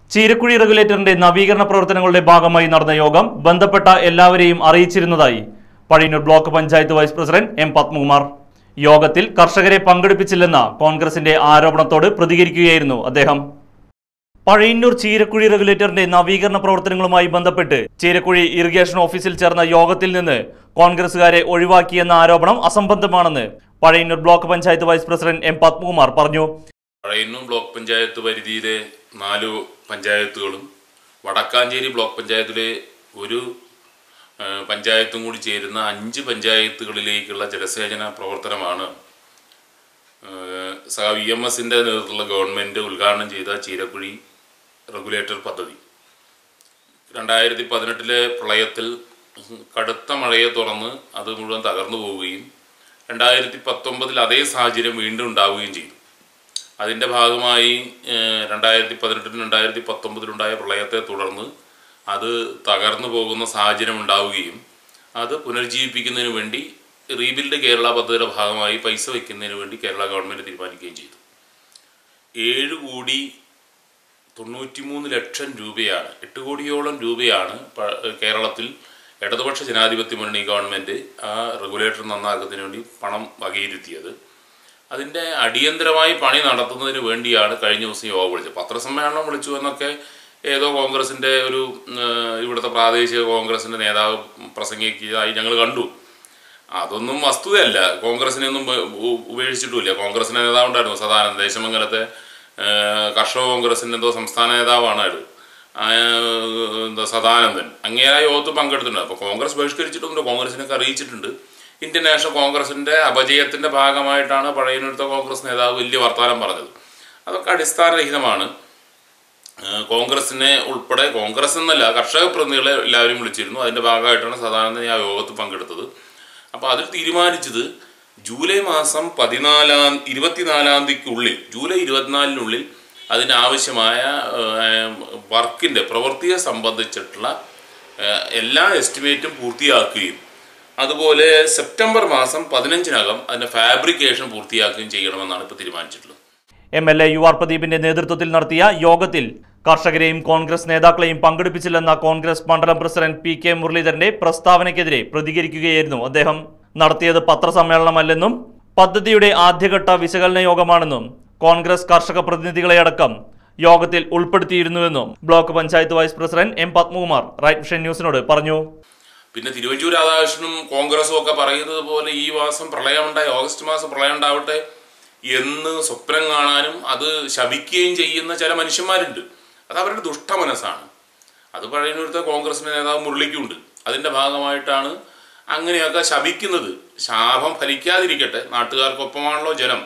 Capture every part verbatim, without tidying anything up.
ചീരക്കുഴി റെഗുലേറ്ററിന്റെ നവീകരണ പ്രവർത്തനങ്ങളുടെ ഭാഗമായി നടന്ന യോഗം ബന്ധപ്പെട്ട എല്ലാവരെയും അറിയിച്ചിരുന്നതായി Pazhayannur block panchayat vice president M Padmakumar. യോഗത്തിൽ കർഷകരെ പങ്കെടുപ്പിച്ചില്ലെന്ന കോൺഗ്രസിന്റെ ആരോപണത്തോട് പ്രതികരിക്കുകയായിരുന്നു അദ്ദേഹം. പഴയന്നൂർ ചീരക്കുഴി റെഗുലേറ്ററിന്റെ നവീകരണ പ്രവർത്തനങ്ങളുമായി ബന്ധപ്പെട്ട് ചീരക്കുഴി ഇറിഗേഷൻ ഓഫീസിൽ ചേർന്ന യോഗത്തിൽ നിന്ന് കോൺഗ്രസുകാരെ ഒഴിവാക്കിയെന്ന ആരോപണം അസംബന്ധമാണെന്ന് Pazhayannur block panchayat vice president M Padmakumar പറഞ്ഞു. പഴയന്നൂർ ബ്ലോക്ക് പഞ്ചായത്ത് പരിധിയിലെ നാലു പഞ്ചായത്തുകളും വടക്കാഞ്ചേരി ബ്ലോക്ക് പഞ്ചായത്തിലെ ഒരു പഞ്ചായത്തും കൂടി ചേരുന്ന അഞ്ച് പഞ്ചായത്തുകളിലേക്കുള്ള ജലസേചന പ്രവർത്തനമാണ് വി എം എസിൻ്റെ നേതൃത്വത്തിലുള്ള ഗവൺമെൻറ് ഉദ്ഘാടനം ചെയ്ത ചീരക്കുഴി റെഗുലേറ്റർ പദ്ധതി. രണ്ടായിരത്തി പതിനെട്ടിലെ പ്രളയത്തിൽ കടുത്ത മഴയെ തുടർന്ന് അത് മുഴുവൻ തകർന്നു പോവുകയും രണ്ടായിരത്തി പത്തൊമ്പതിൽ അതേ സാഹചര്യം വീണ്ടും ഉണ്ടാവുകയും ചെയ്തു. അതിൻ്റെ ഭാഗമായി രണ്ടായിരത്തി പതിനെട്ടിലും രണ്ടായിരത്തി പത്തൊമ്പതിലുണ്ടായ പ്രളയത്തെ തുടർന്ന് അത് തകർന്നു പോകുന്ന സാഹചര്യം ഉണ്ടാവുകയും അത് പുനരുജ്ജീവിപ്പിക്കുന്നതിന് വേണ്ടി റീബിൽഡ് കേരള പദ്ധതിയുടെ ഭാഗമായി പൈസ വയ്ക്കുന്നതിന് വേണ്ടി കേരള ഗവൺമെൻറ് തീരുമാനിക്കുകയും ചെയ്തു. ഏഴ് കോടി തൊണ്ണൂറ്റി മൂന്ന് ലക്ഷം രൂപയാണ് എട്ട് കോടിയോളം രൂപയാണ് കേരളത്തിൽ ഇടതുപക്ഷ ജനാധിപത്യ മുന്നണി ഗവൺമെൻറ് ആ റെഗുലേറ്റർ നന്നാക്കുന്നതിന് വേണ്ടി പണം വകയിരുത്തിയത്. അതിൻ്റെ അടിയന്തരമായി പണി നടത്തുന്നതിന് വേണ്ടിയാണ് കഴിഞ്ഞ ദിവസം യോഗം വിളിച്ചത്. പത്രസമ്മേളനം വിളിച്ചു എന്നൊക്കെ ഏതോ കോൺഗ്രസിൻ്റെ ഒരു ഇവിടുത്തെ പ്രാദേശിക കോൺഗ്രസിൻ്റെ നേതാവ് പ്രസംഗിക്കുന്നതായി ഞങ്ങൾ കണ്ടു. അതൊന്നും വസ്തുതയല്ല. കോൺഗ്രസിനെയൊന്നും ഉപേക്ഷിച്ചിട്ടുമില്ല. കോൺഗ്രസിൻ്റെ നേതാവ് ഉണ്ടായിരുന്നു സദാനന്ദൻ, ദേശമംഗലത്തെ കർഷക കോൺഗ്രസിൻ്റെ എന്തോ സംസ്ഥാന നേതാവാണ് അയാൾ, എന്താ സദാനന്ദൻ. അങ്ങേരാ യോഗത്തിൽ പങ്കെടുത്തിട്ടുണ്ട്. അപ്പോൾ കോൺഗ്രസ് ബഹിഷ്കരിച്ചിട്ടുണ്ട്, കോൺഗ്രസിനൊക്കെ അറിയിച്ചിട്ടുണ്ട്. ഇന്ത്യൻ നാഷണൽ കോൺഗ്രസിൻ്റെ അപജയത്തിൻ്റെ ഭാഗമായിട്ടാണ് പഴയന്നൂരത്തെ കോൺഗ്രസ് നേതാവ് വലിയ വർത്തമാനം പറഞ്ഞത്. അതൊക്കെ അടിസ്ഥാനരഹിതമാണ്. കോൺഗ്രസിനെ ഉൾപ്പെടെ, കോൺഗ്രസ് എന്നല്ല കർഷക പ്രതിനിധികളെ എല്ലാവരും വിളിച്ചിരുന്നു. അതിൻ്റെ ഭാഗമായിട്ടാണ് സദാനന്ദൻ ആ യോഗത്തിൽ പങ്കെടുത്തത്. അപ്പോൾ അതിൽ തീരുമാനിച്ചത് ജൂലൈ മാസം പതിനാലാം ഇരുപത്തിനാലാം തീയതിക്കുള്ളിൽ ജൂലൈ ഇരുപത്തിനാലിനുള്ളിൽ അതിനാവശ്യമായ വർക്കിൻ്റെ പ്രവൃത്തിയെ സംബന്ധിച്ചിട്ടുള്ള എല്ലാ എസ്റ്റിമേറ്റും പൂർത്തിയാക്കുകയും അതുപോലെ സെപ്റ്റംബർ മാസം പതിനഞ്ചിനകം അതിൻ്റെ ഫാബ്രിക്കേഷൻ പൂർത്തിയാക്കുകയും ചെയ്യണമെന്നാണ് ഇപ്പോൾ തീരുമാനിച്ചിട്ടുള്ളത്. M L A U R പ്രദീപിന്റെ നേതൃത്വത്തിൽ നടത്തിയ യോഗത്തിൽ കർഷകരെയും കോൺഗ്രസ് നേതാക്കളെയും പങ്കെടുപ്പിച്ചില്ലെന്ന കോൺഗ്രസ് മണ്ഡലം പ്രസിഡന്റ് പി കെ മുരളീധരന്റെ പ്രസ്താവനയ്ക്കെതിരെ പ്രതികരിക്കുകയായിരുന്നു അദ്ദേഹം. നടത്തിയത് പത്രസമ്മേളനമല്ലെന്നും പദ്ധതിയുടെ ആദ്യഘട്ട വിശകലന യോഗമാണെന്നും കോൺഗ്രസ് കർഷക പ്രതിനിധികളെയടക്കം യോഗത്തിൽ ഉൾപ്പെടുത്തിയിരുന്നുവെന്നും block panchayat vice president M Padmakumar Right Vision ന്യൂസിനോട് പറഞ്ഞു. പിന്നെ തിരുവഞ്ചൂർ രാധാകൃഷ്ണനും കോൺഗ്രസും ഒക്കെ പറയുന്നത് പോലെ ഈ മാസം പ്രളയമുണ്ടായി, ഓഗസ്റ്റ് മാസം പ്രളയം ഉണ്ടാവട്ടെ എന്ന് സ്വപ്നം കാണാനും അത് ശപിക്കുകയും ചെയ്യുന്ന ചില മനുഷ്യന്മാരുണ്ട്. അത് അവരുടെ ദുഷ്ടമനസ്സാണ്. അത് പഴയന്നൂരത്തെ കോൺഗ്രസിൻ്റെ നേതാവ് മുരളിക്കുണ്ട്. അതിൻ്റെ ഭാഗമായിട്ടാണ് അങ്ങനെയൊക്കെ ശപിക്കുന്നത്. ശാപം ഫലിക്കാതിരിക്കട്ടെ. നാട്ടുകാർക്കൊപ്പമാണല്ലോ ജനം,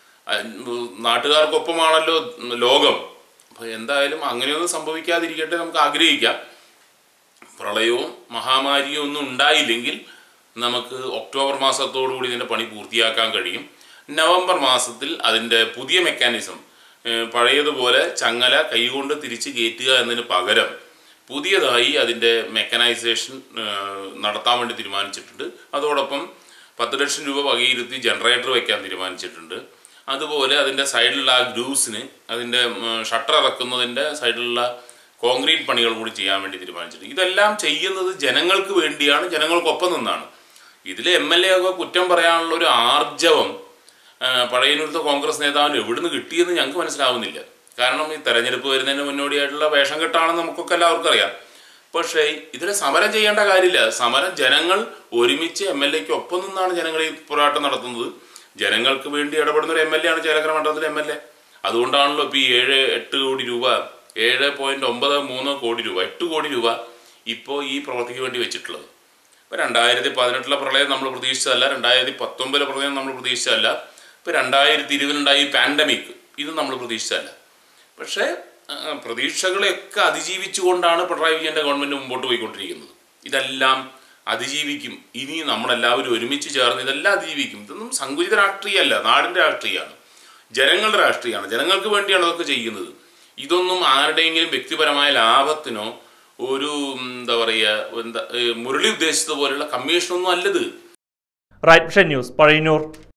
നാട്ടുകാർക്കൊപ്പമാണല്ലോ ലോകം. അപ്പോൾ എന്തായാലും അങ്ങനെയൊന്നും സംഭവിക്കാതിരിക്കട്ടെ നമുക്ക് ആഗ്രഹിക്കാം. പ്രളയവും മഹാമാരിയും ഒന്നും ഉണ്ടായില്ലെങ്കിൽ നമുക്ക് ഒക്ടോബർ മാസത്തോടു കൂടി ഇതിൻ്റെ പണി പൂർത്തിയാക്കാൻ കഴിയും. നവംബർ മാസത്തിൽ അതിൻ്റെ പുതിയ മെക്കാനിസം, പഴയതുപോലെ ചങ്ങല കൈകൊണ്ട് തിരിച്ച് കയറ്റുക എന്നതിന് പകരം പുതിയതായി അതിൻ്റെ മെക്കനൈസേഷൻ നടത്താൻ വേണ്ടി തീരുമാനിച്ചിട്ടുണ്ട്. അതോടൊപ്പം പത്ത് ലക്ഷം രൂപ വകയിരുത്തി ജനറേറ്റർ വയ്ക്കാൻ തീരുമാനിച്ചിട്ടുണ്ട്. അതുപോലെ അതിൻ്റെ സൈഡിലുള്ള ആ ഗ്രൂസിന് അതിൻ്റെ ഷട്ടർ ഇറക്കുന്നതിൻ്റെ സൈഡിലുള്ള കോൺക്രീറ്റ് പണികൾ കൂടി ചെയ്യാൻ വേണ്ടി തീരുമാനിച്ചിട്ടുണ്ട്. ഇതെല്ലാം ചെയ്യുന്നത് ജനങ്ങൾക്ക് വേണ്ടിയാണ്, ജനങ്ങൾക്കൊപ്പം നിന്നാണ്. ഇതിൽ എം എൽ എ ഒക്കെ കുറ്റം പറയാനുള്ള ഒരു ആർജവം പഴയന്നൂരത്തെ കോൺഗ്രസ് നേതാവിന് എവിടുന്ന് കിട്ടിയെന്ന് ഞങ്ങൾക്ക് മനസ്സിലാവുന്നില്ല. കാരണം ഈ തെരഞ്ഞെടുപ്പ് വരുന്നതിന് മുന്നോടിയായിട്ടുള്ള വേഷം കെട്ടാണെന്ന് നമുക്കൊക്കെ എല്ലാവർക്കും അറിയാം. പക്ഷേ ഇതിനെ സമരം ചെയ്യേണ്ട കാര്യമില്ല. സമരം ജനങ്ങൾ ഒരുമിച്ച് എം എൽ എക്ക് ഒപ്പം നിന്നാണ് ജനങ്ങൾ ഈ പോരാട്ടം നടത്തുന്നത്. ജനങ്ങൾക്ക് വേണ്ടി ഇടപെടുന്ന ഒരു എം എൽ എ ആണ് ചേലക്കര മണ്ഡലത്തിലെ എം എൽ എ. അതുകൊണ്ടാണല്ലോ ഇപ്പോൾ ഈ ഏഴ് എട്ട് കോടി രൂപ ഏഴ് പോയിന്റ് ഒമ്പത് മൂന്ന് കോടി രൂപ എട്ട് കോടി രൂപ ഇപ്പോൾ ഈ പ്രവൃത്തിക്ക് വേണ്ടി വെച്ചിട്ടുള്ളത്. ഇപ്പോൾ രണ്ടായിരത്തി പതിനെട്ടിലെ പ്രളയം നമ്മൾ പ്രതീക്ഷിച്ചതല്ല, രണ്ടായിരത്തി പത്തൊമ്പതിലെ പ്രളയം നമ്മൾ പ്രതീക്ഷിച്ചതല്ല, ഇപ്പോൾ രണ്ടായിരത്തി ഇരുപതിലുണ്ടായ ഈ പാൻഡമിക് ഇത് നമ്മൾ പ്രതീക്ഷിച്ചതല്ല. പക്ഷേ പ്രതീക്ഷകളെയൊക്കെ അതിജീവിച്ചുകൊണ്ടാണ് പിണറായി വിജയൻ്റെ ഗവൺമെൻറ് മുമ്പോട്ട് പോയിക്കൊണ്ടിരിക്കുന്നത്. ഇതെല്ലാം അതിജീവിക്കും. ഇനി നമ്മളെല്ലാവരും ഒരുമിച്ച് ചേർന്ന് ഇതെല്ലാം അതിജീവിക്കും. ഇതൊന്നും സങ്കുചിത രാഷ്ട്രീയമല്ല, നാടിൻ്റെ രാഷ്ട്രീയമാണ്, ജനങ്ങളുടെ രാഷ്ട്രീയമാണ്. ജനങ്ങൾക്ക് വേണ്ടിയാണ് അതൊക്കെ ചെയ്യുന്നത്. ഇതൊന്നും ആരുടെയെങ്കിലും വ്യക്തിപരമായ ലാഭത്തിനോ ഒരു എന്താ പറയുക എന്താ മുരളി ഉദ്ദേശിച്ചതുപോലെയുള്ള കമ്മീഷനൊന്നും അല്ലത്. Right Vision News, Pazhayannur.